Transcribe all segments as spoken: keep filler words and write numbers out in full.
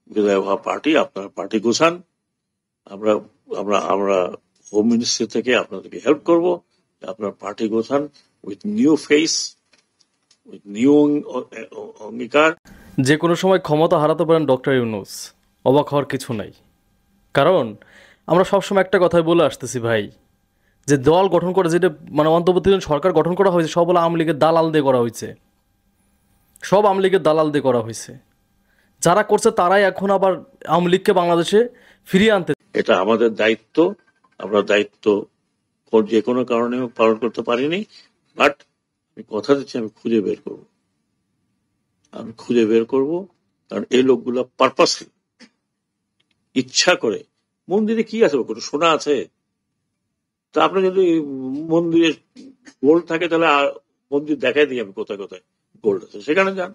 বিদায় হওয়া পার্টি, আপনারা পার্টি গোছান, আমরা আমরা আমরা হোম মিনিস্ট্রি থেকে আপনাদেরকে হেল্প করব, আপনার পার্টি গোছান with new face, with new অঙ্গীকার। যে কোনো সময় ক্ষমতা হারাতে পারেন ডক্টর ইউনূস, অবাক হওয়ার কিছু নাই। কারণ আমরা সবসময় একটা কথাই বলে আসতেছি ভাই, যে দল গঠন করে যেটা মানে অন্তর্বর্তীকালীন সরকার গঠন করা হয়েছে সব হলো আওয়ামী লীগের দালাল দিয়ে করা হয়েছে, সব আওয়ামী লীগের দালাল দিয়ে করা হয়েছে। যারা করছে তারাই এখন আবার আওয়ামী লীগকে বাংলাদেশে ফিরিয়ে আনতে। এটা আমাদের দায়িত্ব, আমরা দায়িত্ব যে কোনো কারণে পালন করতে পারিনি, বাট আমি কথা দিচ্ছি আমি খুঁজে বের করব, আমি খুঁজে বের করব। কারণ এই লোকগুলো পারপাসলি ইচ্ছা করে, মন্দিরে কি আছে, কোনো সোনা আছে? তা আপনি যদি মন্দিরে গোল্ড থাকে তাহলে মন্দির দেখাই দিই আমি কোথায় কোথায় গোল্ড আছে, সেখানে যান।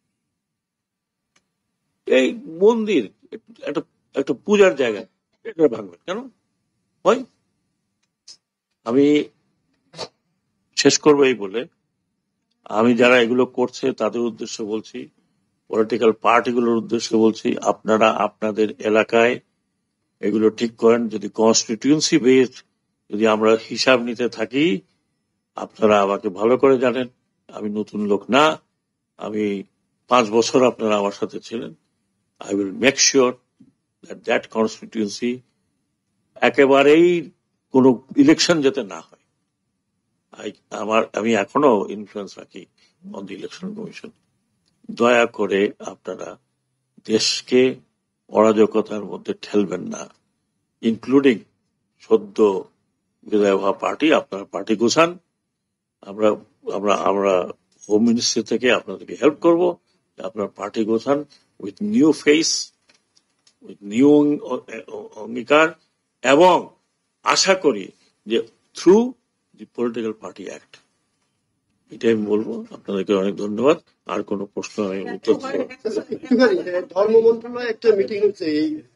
এই মন্দির একটা একটা পূজার জায়গা, এটা ভাঙবেন কেন? হয় আমি শেষ করবো এই বলে, আমি যারা এগুলো করছে তাদের উদ্দেশ্যে বলছি, পলিটিক্যাল পার্টিগুলোর উদ্দেশ্যে বলছি, আপনারা আপনাদের এলাকায় এগুলো ঠিক করেন। যদি কনস্টিটিউয়েন্সি বেস যদি আমরা হিসাব নিতে থাকি, আপনারা আমাকে ভালো করে জানেন, আমি নতুন লোক না, আমি পাঁচ বছর আপনারা আমার সাথে ছিলেন। I will make sure that that constituency একেবারেই কোনো ইলেকশন যাতে না হয়। আমার আমি এখনো ইনফ্লুয়েন্স রাখি অন দি ইলেকশন কমিশন। দয়া করে আপনারা দেশকে অরাজকতার মধ্যে ঠেলবেন না, ইনক্লুডিং সদ্য বিদায় হওয়া পার্টি, আপনারা পার্টি গোছান, আমরা আমরা আমরা হোম মিনিস্ট্রি থেকে আপনাদেরকে হেল্প করব, আপনার পার্টি গোছান with new face, with new অঙ্গীকার, এবং আশা করি যে through the political party act. এটাই আমি বলবো। আপনাদেরকে অনেক ধন্যবাদ। আর কোনো প্রশ্ন আমি উত্তর ধর্ম মন্ত্রণালয়ে একটা মিটিং হচ্ছে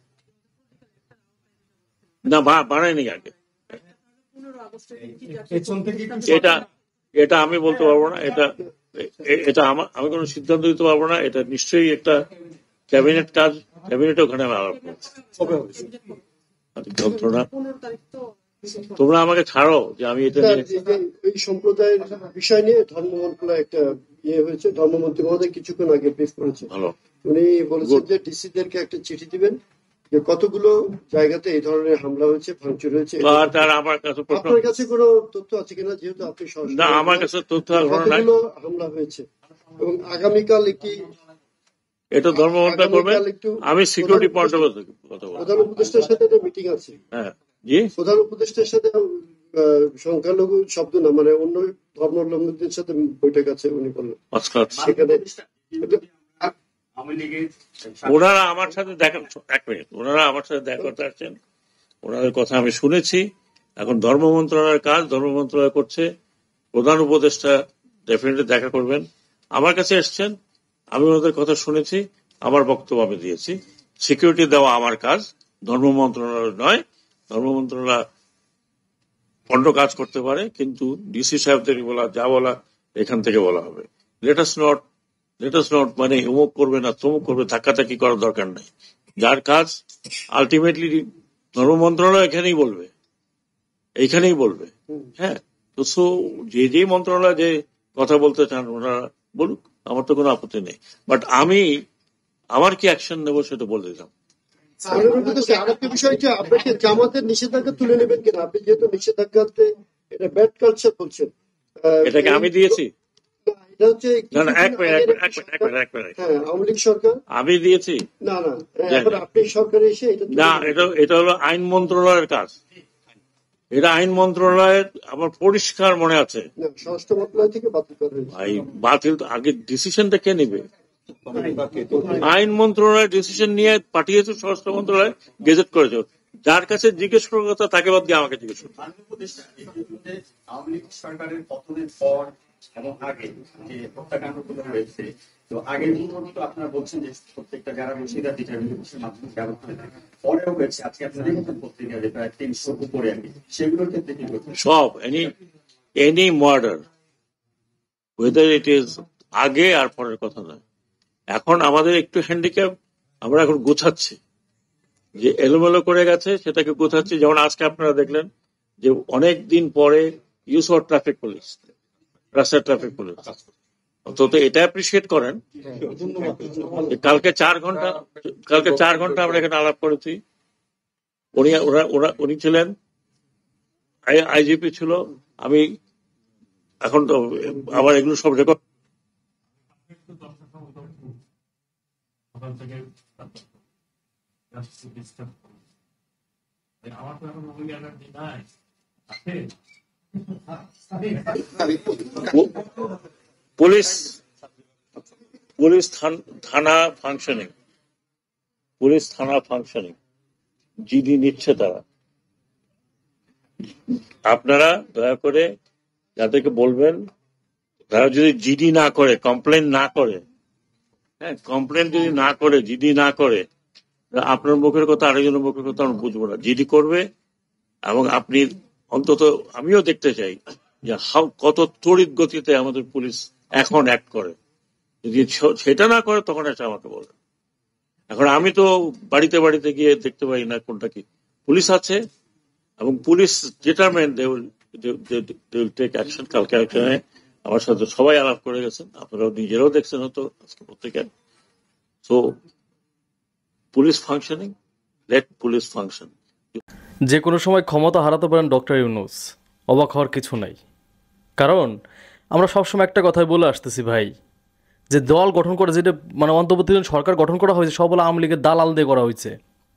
না বানায়নি আগে, এটা এটা আমি বলতে পারবো না, এটা এটা আমার আমি কোনো সিদ্ধান্ত দিতে পারবো না। এটা নিশ্চয়ই একটা ক্যাবিনেট কাজ, ক্যাবিনেট ওখানে আমি আলাপ যন্ত্রণা। তোমরা আমাকে ছাড়ো যে আমি এটা এই সম্প্রদায়ের বিষয় নিয়ে ধর্ম মন্ত্রণালয় একটা ইয়ে হয়েছে, ধর্মমন্ত্রী মহোদয় কিছুক্ষণ আগে ব্রিফ করেছে। উনি বলেছেন যে ডিসিদেরকে একটা চিঠি দিবেন যে কতগুলো জায়গাতে এই ধরনের হামলা হয়েছে, ভাঙচুর হয়েছে। আমার কাছে আপনার কাছে কোনো তথ্য আছে কিনা, যেহেতু আপনি না, আমার কাছে তথ্য কতগুলো হামলা হয়েছে এবং আগামীকাল একটি এটা ধর্ম মন্ত্রণালয় করবে, আমি সিকিউরিটি পয়েন্ট অফ ভিউ কথা বলবো। প্রধান উপদেষ্টার সাথে একটা মিটিং আছে। হ্যাঁ জি, প্রধান উপদেষ্টার সাথে সংখ্যালঘু শব্দ না, মানে অন্য ধর্মাবলম্বীদের সাথে বৈঠক আছে উনি বললেন। সেখানে ওনারা আমার সাথে দেখা, এক মিনিট, ওনারা আমার সাথে দেখা করতে আসছেন, ওনাদের কথা আমি শুনেছি। এখন ধর্ম মন্ত্রণালয়ের কাজ ধর্ম মন্ত্রণালয় করছে, প্রধান উপদেষ্টা ডেফিনেটলি দেখা করবেন। আমার কাছে এসছেন, আমি ওনাদের কথা শুনেছি, আমার বক্তব্য আমি দিয়েছি। সিকিউরিটি দেওয়া আমার কাজ, ধর্ম মন্ত্রণালয় নয়। ধর্ম মন্ত্রণালয় অন্য কাজ করতে পারে, কিন্তু ডিসি সাহেবদের বলা যা বলা এখান থেকে বলা হবে। লেটাস নট লেটাস নট মানে অমুক করবে না তমুক করবে, ধাক্কাধাক্কি করার দরকার নেই। যার কাজ আলটিমেটলি ধর্ম মন্ত্রণালয় এখানেই বলবে, এইখানেই বলবে। হ্যাঁ, তো সো যে যে মন্ত্রণালয় যে কথা বলতে চান ওনারা বলুক, আমার তো কোনো আপত্তি নেই। বাট আমি আমার কি অ্যাকশন নেবো সেটা বলে দিলাম। আরেকটা বিষয় যে আপনাকে জামাতের নিষেধাজ্ঞা তুলে নেবেন কিনা, আপনি যেহেতু নিষেধাজ্ঞাতে এটা ব্যাড কালচার বলছেন, এটাকে আমি দিয়েছি? এটা হচ্ছে আওয়ামী লীগ সরকার, আমি দিয়েছি না না এখন আপনি সরকারে এসে না, এটা এটা হলো আইন মন্ত্রণালয়ের কাজ। এটা আইন মন্ত্রণালয়ের আমার পরিষ্কার মনে আছে। স্বরাষ্ট্র মন্ত্রণালয় থেকে বাতিল করা হয়েছে। ভাই বাতিল তো আগে ডিসিশনটা কে নেবে? আইন মন্ত্রণালয় ডিসিশন নিয়ে পাঠিয়েছে স্বরাষ্ট্র মন্ত্রণালয়, গেজেট করেছে। যার কাছে জিজ্ঞেস করার কথা তাকে বাদ দিয়ে আমাকে জিজ্ঞেস করতে। আওয়ামী লীগ সরকারের পতনের পর এবং আগে যে হত্যাকাণ্ডগুলো হয়েছে, তো আগে মূলত আপনারা বলছেন যে প্রত্যেকটা যারা মুর্শিদা ডিটারমিনেশনের মাধ্যমে ব্যবহার করে থাকে, পরেও হয়েছে আজকে আপনারা দেখেছেন পত্রিকা যে প্রায় তিনশো উপরে আর কি, সেগুলোর ক্ষেত্রে কি করছেন? সব any any murder, whether it is আগে আর পরের কথা নয়। এখন আমাদের একটু হ্যান্ডিক্যাপ, আমরা এখন গোছাচ্ছি, যে এলোমেলো করে গেছে সেটাকে গোছাচ্ছি। যেমন আজকে আপনারা দেখলেন যে অনেক দিন পরে ইউজ অফ ট্রাফিক পুলিশ, রাস্তার ট্রাফিক পুলিশ, অন্তত এটা অ্যাপ্রিসিয়েট করেন। কালকে চার ঘন্টা কালকে চার ঘন্টা আমরা এখানে আলাপ করেছি। উনি ওরা ওরা উনি ছিলেন, আইজিপি ছিল, আমি এখন তো আমার এগুলো সব রেকর্ড পুলিশ পুলিশ থানা ফাংশনিং পুলিশ থানা ফাংশনিং জিডি নিচ্ছে তারা। আপনারা দয়া করে যাদেরকে বলবেন, তারা যদি জিডি না করে, কমপ্লেন না করে, হ্যাঁ কমপ্লেন যদি না করে, জিডি না করে, আপনার মুখের কথা আরেকজনের মুখের কথা আমরা বুঝবো না। জিডি করবে, এবং আপনি অন্তত আমিও দেখতে চাই যে হাউ কত তড়িৎ গতিতে আমাদের পুলিশ এখন অ্যাক্ট করে। যদি সেটা না করে তখন এটা আমাকে বলবেন। এখন আমি তো বাড়িতে বাড়িতে গিয়ে দেখতে পাই না কোনটা কি। পুলিশ আছে এবং police determent they will take action. কালকে এখানে আমার সাথে সবাই আলাপ করে গেছেন, আপনারাও নিজেরাও দেখছেন হয়তো আজকে প্রত্যেকে। So police functioning, let police function. যে কোনো সময় ক্ষমতা হারাতে পারেন ডক্টর ইউনূস, অবাক হওয়ার কিছু নাই। কারণ আমরা সবসময় একটা কথাই বলে আসতেছি ভাই, যে দল গঠন করে যেটা মানে অন্তর্বর্তীকালীন সরকার গঠন করা হয়েছে, সব হলো আওয়ামী লীগের দালাল দিয়ে করা হয়েছে,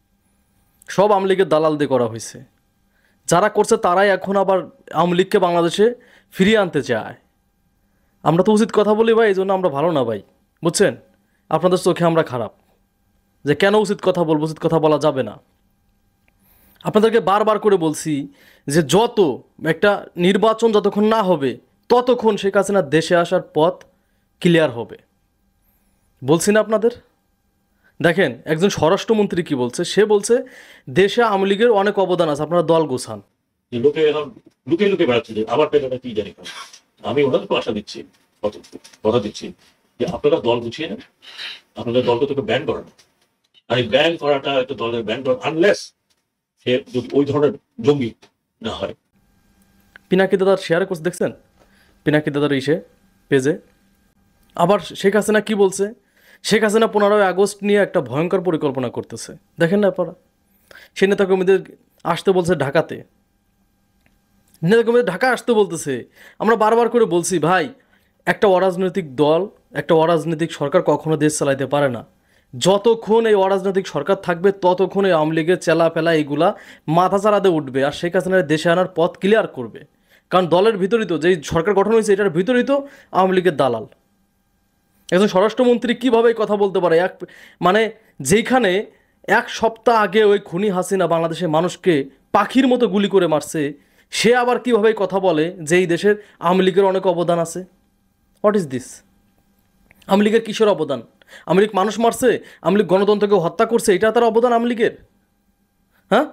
সব আওয়ামী লীগের দালাল দিয়ে করা হয়েছে। যারা করছে তারাই এখন আবার আওয়ামী লীগকে বাংলাদেশে ফিরিয়ে আনতে চায়। আমরা তো উচিত কথা বলি ভাই, এই জন্য আমরা ভালো না ভাই, বুঝছেন? আপনাদের চোখে আমরা খারাপ, যে কেন উচিত কথা বলবো, উচিত কথা বলা যাবে না। আপনাদেরকে বারবার করে বলছি যে যত একটা নির্বাচন যতক্ষণ না হবে ততক্ষণ শেখ হাসিনার দেশে আসার পথ ক্লিয়ার হবে, বলছি না আপনাদের? দেখেন একজন স্বরাষ্ট্রমন্ত্রী কি বলছে, সে বলছে দেশে আওয়ামী লীগের অনেক অবদান আছে, আপনারা দল গোছান। লোকে এখন লুকে লুকে বেড়াচ্ছে যে আবার পেলে কি জানি। আমি ওনাদের আশা দিচ্ছি, কথা দিচ্ছি যে আপনারা দল গুছিয়ে নেন, আপনাদের দলকে তোকে ব্যান করান। আর এই ব্যান করাটা একটা দলের ব্যান করা, আনলেস সে যদি ওই ধরনের জঙ্গি না হয়। পিনাকি দাদার শেয়ার করছে দেখছেন, পিনাকি দাদার ইসে পেজে। আবার শেখ হাসিনা কি বলছে, শেখ হাসিনা পনেরোই আগস্ট নিয়ে একটা ভয়ঙ্কর পরিকল্পনা করতেছে, দেখেন না আপনারা। সে নেতাকর্মীদের আসতে বলছে ঢাকাতে, নেতাকর্মীদের ঢাকা আসতে বলতেছে। আমরা বারবার করে বলছি ভাই, একটা অরাজনৈতিক দল, একটা অরাজনৈতিক সরকার কখনো দেশ চালাইতে পারে না। যতক্ষণ এই অরাজনৈতিক সরকার থাকবে ততক্ষণ এই আওয়ামী লীগের চেলা ফেলা এইগুলা মাথা চাড়াতে উঠবে, আর শেখ হাসিনার দেশে আনার পথ ক্লিয়ার করবে। কারণ দলের ভিতরিত যেই সরকার গঠন হয়েছে এটার ভিতরিত আওয়ামী লীগের দালাল। একজন স্বরাষ্ট্রমন্ত্রী কীভাবে কথা বলতে পারে, এক মানে যেইখানে এক সপ্তাহ আগে ওই খুনি হাসিনা বাংলাদেশের মানুষকে পাখির মতো গুলি করে মারছে, সে আবার কীভাবে কথা বলে যে এই দেশের আওয়ামী লীগের অনেক অবদান আছে? What is this? আওয়ামী লীগের কিসের অবদান? আওয়ামী লীগ মানুষ মারছে, আওয়ামী লীগ গণতন্ত্রকে হত্যা করছে, এটা তার অবদান আওয়ামী লীগের? হ্যাঁ,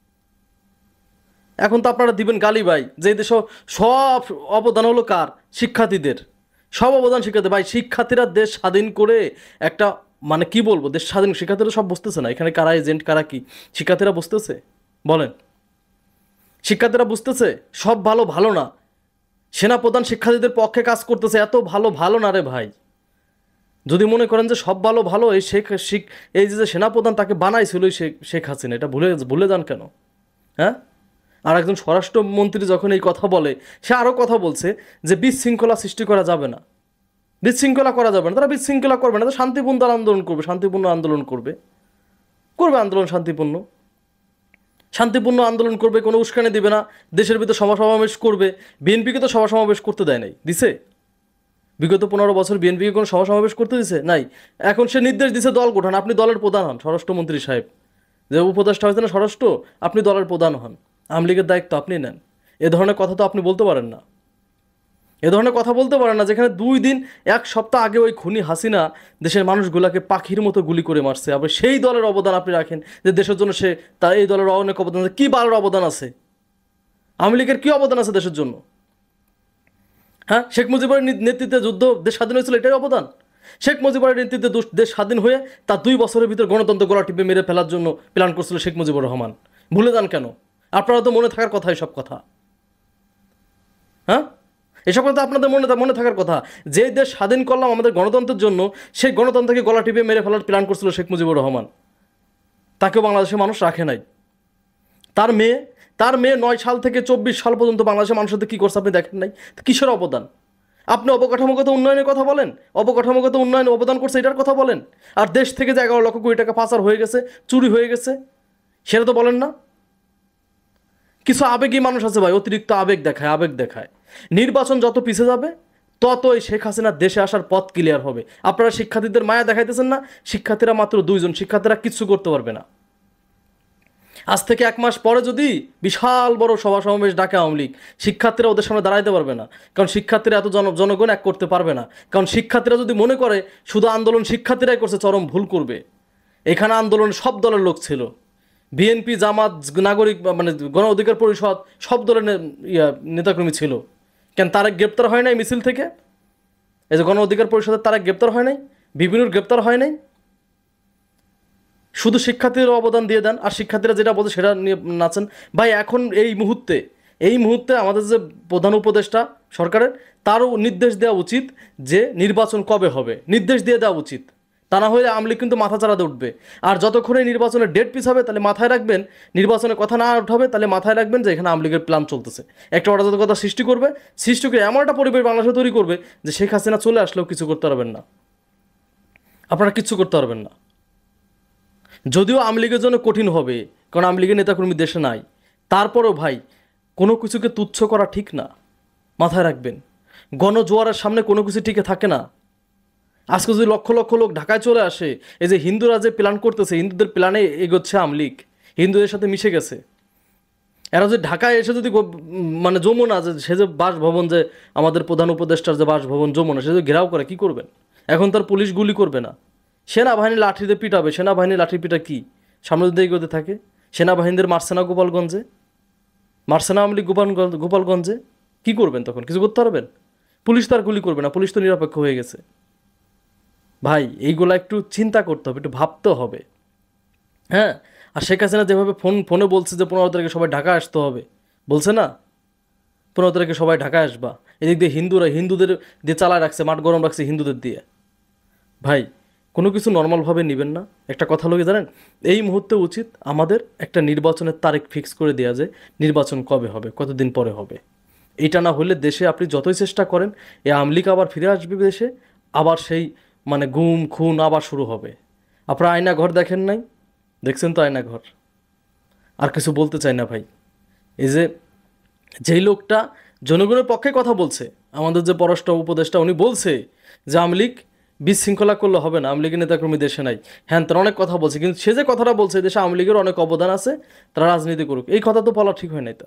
এখন তো আপনারা দিবেন গালি ভাই, যে এই দেশ সব অবদান হলো কার? শিক্ষার্থীদের। সব অবদান শিক্ষার্থী। ভাই শিক্ষার্থীরা দেশ স্বাধীন করে একটা মানে কি বলবো, দেশ স্বাধীন, শিক্ষার্থীরা সব বুঝতেছে না এখানে কারা এজেন্ট কারা কি? শিক্ষার্থীরা বুঝতেছে? বলেন, শিক্ষার্থীরা বুঝতেছে সব ভালো ভালো না? সেনাপ্রধান শিক্ষার্থীদের পক্ষে কাজ করতেছে, এত ভালো ভালো না রে ভাই। যদি মনে করেন যে সব ভালো ভালো, এই শেখ শিখ এই যে সেনাপ্রধান তাকে বানাইছিল শেখ শেখ হাসিনা, এটা ভুলে ভুলে যান কেন? হ্যাঁ, আর একজন স্বরাষ্ট্রমন্ত্রী যখন এই কথা বলে, সে আরও কথা বলছে যে বিশৃঙ্খলা সৃষ্টি করা যাবে না, বিশৃঙ্খলা করা যাবে না। তারা বিশৃঙ্খলা করবে না, তো শান্তিপূর্ণ আন্দোলন করবে, শান্তিপূর্ণ আন্দোলন করবে করবে আন্দোলন শান্তিপূর্ণ শান্তিপূর্ণ আন্দোলন করবে, কোনো উস্কানি দিবে না, দেশের ভিতরে সভা সমাবেশ করবে। বিএনপিকে তো সভা সমাবেশ করতে দেয় নাই, দিছে? বিগত পনেরো বছর বিএনপিকে কোনো সভা সমাবেশ করতে দিছে নাই। এখন সে নির্দেশ দিছে দল গঠন, আপনি দলের প্রধান হন। স্বরাষ্ট্রমন্ত্রী সাহেব যে উপদেষ্টা হয়েছে না স্বরাষ্ট্র, আপনি দলের প্রধান হন, আওয়ামী লীগের দায়িত্ব আপনি নেন। এ ধরনের কথা তো আপনি বলতে পারেন না, এ ধরনের কথা বলতে পারেন না, যেখানে দুই দিন এক সপ্তাহ আগে ওই খুনি হাসিনা দেশের মানুষগুলাকে পাখির মতো গুলি করে মারছে, আবার সেই দলের অবদান আপনি রাখেন যে দেশের জন্য সে তার এই দলের অনেক অবদান আছে। কী বালের অবদান আছে? আওয়ামী লীগের কী অবদান আছে দেশের জন্য? হ্যাঁ, শেখ মুজিবের নেতৃত্বে যুদ্ধ দেশ স্বাধীন হয়েছিল, এটাই অবদান? শেখ মুজিবুরের নেতৃত্বে দুশ- দেশ স্বাধীন হয়ে তার দুই বছরের ভিতর গণতন্ত্র গলা টিপে মেরে ফেলার জন্য প্ল্যান করছিল শেখ মুজিবুর রহমান। ভুলে যান কেন? আপনারা তো মনে থাকার কথা এসব কথা। হ্যাঁ, এসব কথা আপনাদের মনে মনে থাকার কথা। যে দেশ স্বাধীন করলাম আমাদের গণতন্ত্রের জন্য, সেই গণতন্ত্রকে গলা টিপে মেরে ফেলার প্ল্যান করছিল শেখ মুজিবুর রহমান। তাকেও বাংলাদেশের মানুষ রাখে নাই। তার মেয়ে তার মেয়ে নয় সাল থেকে চব্বিশ সাল পর্যন্ত বাংলাদেশের মানুষের সাথে কী করছে আপনি দেখেন নাই? কিসের অবদান? আপনি অবকাঠামোগত উন্নয়নের কথা বলেন, অবকাঠামোগত উন্নয়নে অবদান করছে এটার কথা বলেন, আর দেশ থেকে যে এগারো লক্ষ কোটি টাকা পাচার হয়ে গেছে, চুরি হয়ে গেছে, সেটা তো বলেন না। কিছু আবেগী মানুষ আছে ভাই, অতিরিক্ত আবেগ দেখায় আবেগ দেখায় নির্বাচন যত পিছিয়ে যাবে তত এই শেখ হাসিনার দেশে আসার পথ ক্লিয়ার হবে। আপনারা শিক্ষার্থীদের মায়া দেখাইতেছেন না? শিক্ষার্থীরা মাত্র দুইজন, শিক্ষার্থীরা কিচ্ছু করতে পারবে না। আজ থেকে এক মাস পরে যদি বিশাল বড় সভা সমাবেশ ডাকে আওয়ামী লীগ, শিক্ষার্থীরা ওদের সামনে দাঁড়াইতে পারবে না, কারণ শিক্ষার্থীরা এত জন জনগণ এক করতে পারবে না। কারণ শিক্ষার্থীরা যদি মনে করে শুধু আন্দোলন শিক্ষার্থীরাই করছে, চরম ভুল করবে। এখানে আন্দোলনে সব দলের লোক ছিল, বিএনপি, জামাত, নাগরিক মানে গণ অধিকার পরিষদ, সব দলের নে- ইয়া নেতাকর্মী ছিল। কেন তারেক গ্রেপ্তার হয় নাই মিছিল থেকে? এই যে গণ অধিকার পরিষদের তারেক গ্রেপ্তার হয় নাই, বিভিন্নর গ্রেপ্তার হয় নাই? শুধু শিক্ষার্থীদের অবদান দিয়ে দেন, আর শিক্ষার্থীরা যেটা বলছে সেটা নিয়ে নাচেন। ভাই এখন এই মুহূর্তে এই মুহূর্তে আমাদের যে প্রধান উপদেষ্টা সরকারের, তারও নির্দেশ দেওয়া উচিত যে নির্বাচন কবে হবে, নির্দেশ দিয়ে দেওয়া উচিত। তা না হলে আওয়ামী লীগ কিন্তু মাথা চাড়াতে উঠবে। আর যতক্ষণে নির্বাচনের ডেট পিছ হবে, তাহলে মাথায় রাখবেন, নির্বাচনের কথা না উঠাবে তাহলে মাথায় রাখবেন যে এখানে আওয়ামী লীগের প্ল্যান চলতেছে। একটা অরাজকতা সৃষ্টি করবে, সৃষ্টি করে এমন একটা পরিবেশ বাংলাদেশে তৈরি করবে যে শেখ হাসিনা চলে আসলেও কিছু করতে পারবেন না, আপনারা কিচ্ছু করতে পারবেন না। যদিও আওয়ামী লীগের জন্য কঠিন হবে, কারণ আওয়ামী লীগের নেতাকর্মী দেশে নাই, তারপরও ভাই কোনো কিছুকে তুচ্ছ করা ঠিক না, মাথায় রাখবেন। গণজোয়ারের সামনে কোনো কিছু টিকে থাকে না। আজকে যদি লক্ষ লক্ষ লোক ঢাকায় চলে আসে, এই যে হিন্দুরা যে প্ল্যান করতেছে, হিন্দুদের প্ল্যানে এগোচ্ছে আওয়ামী লীগ, হিন্দুদের সাথে মিশে গেছে। এরা যদি ঢাকায় এসে যদি গো- মানে যমুনা যে সে যে বাসভবন, যে আমাদের প্রধান উপদেষ্টার যে বাসভবন যমুনা, সে যদি ঘেরাও করে কি করবেন? এখন তার পুলিশ গুলি করবে না, সেনাবাহিনী লাঠিতে পিটাবে। সেনাবাহিনী লাঠি পিটা কি সামনে যদি এগোতে থাকে? সেনাবাহিনীদের মারছে না গোপালগঞ্জে, মারছে না আওয়ামী লীগ গোপালগঞ্জ গোপালগঞ্জে কি করবেন তখন? কিছু করতে পারবেন? পুলিশ তার গুলি করবে না, পুলিশ তো নিরপেক্ষ হয়ে গেছে। ভাই এইগুলো একটু চিন্তা করতে হবে, একটু ভাবতে হবে। হ্যাঁ, আর শেখ হাসিনা যেভাবে ফোন ফোনে বলছে যে পনেরো তারিখে সবাই ঢাকা আসতে হবে, বলছে না পনেরো তারিখে সবাই ঢাকায় আসবা, এদিক দিয়ে হিন্দুরা হিন্দুদের দিয়ে চালায় রাখছে, মাঠ গরম রাখছে হিন্দুদের দিয়ে। ভাই কোনো কিছু নর্মালভাবে নেবেন না। একটা কথা লোকে জানেন, এই মুহূর্তে উচিত আমাদের একটা নির্বাচনের তারিখ ফিক্স করে দেওয়া, যে নির্বাচন কবে হবে, কতদিন পরে হবে। এটা না হলে দেশে আপনি যতই চেষ্টা করেন, এই আওয়ামী লীগ আবার ফিরে আসবে দেশে, আবার সেই মানে গুম খুন আবার শুরু হবে। আপনারা আয়না ঘর দেখেন নাই? দেখছেন তো আয়না ঘর। আর কিছু বলতে চাই না ভাই। এই যে যেই লোকটা জনগণের পক্ষে কথা বলছে, আমাদের যে পররাষ্ট্র উপদেষ্টা, উনি বলছে যে আওয়ামী লীগ বিশৃঙ্খলা করলে হবে না, আওয়ামী লীগের নেতাকর্মী দেশে নাই, হ্যাঁ তারা অনেক কথা বলছে, কিন্তু সে যে কথাটা বলছে দেশে আওয়ামী লীগের অনেক অবদান আছে, তারা রাজনীতি করুক, এই কথা তো বলা ঠিক হয় নাই। তার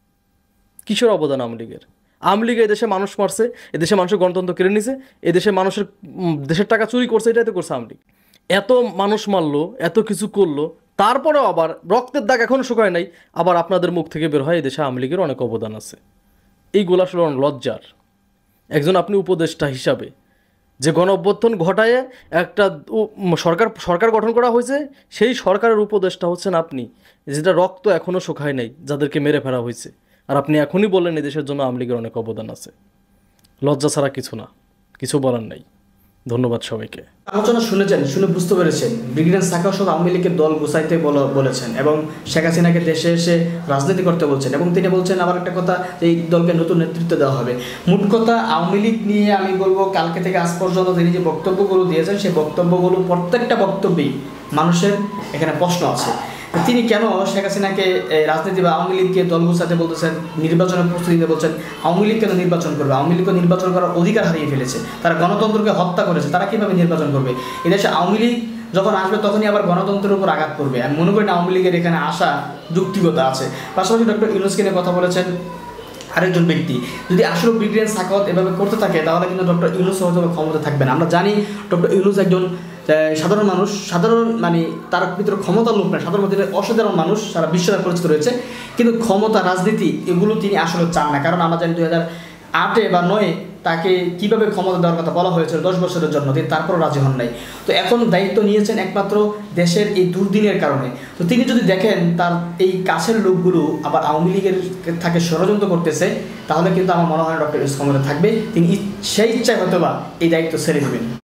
কিসের অবদান আওয়ামী লীগের? আওয়ামী লীগ এদেশে মানুষ মারছে, এদেশে মানুষের গণতন্ত্র কেড়ে নিছে, এদেশে মানুষের উম, দেশের টাকা চুরি করছে, এটাই তো করছে আওয়ামী লীগ। এত মানুষ মারলো, এত কিছু করলো, তারপরেও আবার রক্তের দাগ এখনো শুকায় নাই, আবার আপনাদের মুখ থেকে বের হয় এদেশে আওয়ামী লীগের অনেক অবদান আছে। এইগুলো আসলে অনেক লজ্জার। একজন আপনি উপদেষ্টা হিসাবে যে গণ অভ্যুত্থান ঘটায় একটা উ- সরকার সরকার গঠন করা হয়েছে, সেই সরকারের উপদেষ্টা হচ্ছেন আপনি, যেটা রক্ত এখনও শুকায় নাই, যাদেরকে মেরে ফেলা হয়েছে, আর আপনি এখনই বললেন এই দেশের জন্য আওয়ামী লীগের অনেক অবদান আছে। লজ্জা ছাড়া কিছু না, কিছু বলার নাই। ধন্যবাদ সবাইকে। আলোচনা শুনেছেন, শুনে বুঝতে পেরেছেন ব্রিগেডিয়ার সাখাওয়াত সহ আওয়ামী লীগের দল গুছাইতে বল- বলেছেন এবং শেখ হাসিনাকে দেশে এসে রাজনীতি করতে বলছেন, এবং তিনি বলছেন আবার একটা কথা যে এই দলকে নতুন নেতৃত্ব দেওয়া হবে। মোট কথা আওয়ামী লীগ নিয়ে আমি বলবো কালকে থেকে আজ পর্যন্ত তিনি যে বক্তব্যগুলো দিয়েছেন, সেই বক্তব্যগুলো প্রত্যেকটা বক্তব্যেই মানুষের এখানে প্রশ্ন আছে। তিনি কেন শেখ হাসিনাকে এই রাজনীতি বা আওয়ামী লীগকে দল গুছাতে বলতেছেন, নির্বাচনের প্রস্তুতি নিতে বলছেন? আওয়ামী লীগ কেন নির্বাচন করবে? আওয়ামী লীগকে নির্বাচন করার অধিকার হারিয়ে ফেলেছে, তারা গণতন্ত্রকে হত্যা করেছে, তারা কীভাবে নির্বাচন করবে? এদেশে আওয়ামী লীগ যখন আসবে তখনই আবার গণতন্ত্রের উপর আঘাত করবে। আমি মনে করি না আওয়ামী লীগের এখানে আসা যুক্তিগত আছে। পাশাপাশি ডক্টর ইউনূসকে নিয়ে কথা বলেছেন আরেকজন ব্যক্তি। যদি আসলে ব্রিগেডিয়ার সাখাওয়াত এভাবে করতে থাকে তাহলে কিন্তু ডক্টর ইউনূস হয়তো ক্ষমতা থাকবে না। আমরা জানি ডক্টর ইউনূস একজন সাধারণ মানুষ, সাধারণ মানে তার ভিতরে ক্ষমতার লোক না, সাধারণ মধ্যে অসাধারণ মানুষ, সারা বিশ্বব্যাপী পরিচিত রয়েছে, কিন্তু ক্ষমতা রাজনীতি এগুলো তিনি আসলে চান না। কারণ আমরা জানি দুই হাজার আটে বা নয়ে তাকে কিভাবে ক্ষমতা দেওয়ার কথা বলা হয়েছিল দশ বছরের জন্য, তিনি তারপরও রাজি হন নাই। তো এখন দায়িত্ব নিয়েছেন একমাত্র দেশের এই দুর্দিনের কারণে। তো তিনি যদি দেখেন তার এই কাছের লোকগুলো আবার আওয়ামী লীগের তাকে ষড়যন্ত্র করতেছে, তাহলে কিন্তু আমার মনে হয় ডক্টর ইউনূস ক্ষমতা থাকবে, তিনি সেই ইচ্ছায় হয়তো বা এই দায়িত্ব ছেড়ে দেবেন।